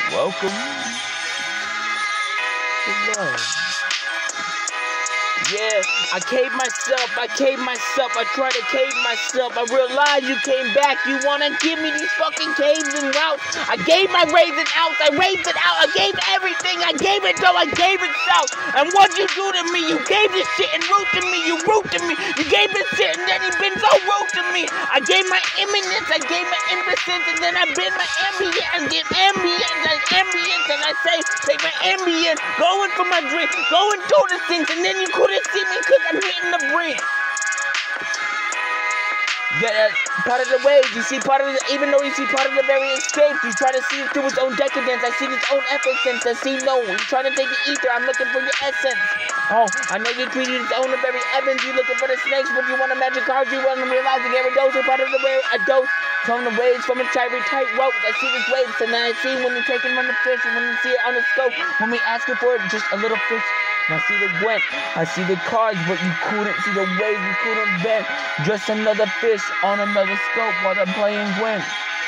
Welcome to love. Yeah, I caved myself, I tried to cave myself, I realized you came back, you wanna give me these fucking caves and routes. I gave my raising out, I raised it out, I gave everything, I gave it though, I gave it south. And what'd you do to me? You gave this shit and root to me, you gave this shit and then you been so rude to me. I gave my imminence, I gave my innocence, and then I been my ambience, and I say, take my ambience, going for my dream, going through the things, and then you couldn't see me because I'm hitting the brink. Yeah, that's part of the waves. You see part of the, even though you see part of the very escapes, you try to see it through its own decadence. I see its own essence. I see no. You try to take the ether. I'm looking for your essence. Oh, I know you created its own the very Evans. You looking for the snakes, but you want a magic card. You want to realize that every dose is part of the way a dose. From the waves, from a tight ropes, I see this waves, and then I see when you're taking from the fish, and when you see it on the scope, when we asking for it, just a little fish. And I see the Gwent, I see the cards, but you couldn't see the waves, you couldn't bend. Just another fish on another scope while they're playing Gwent.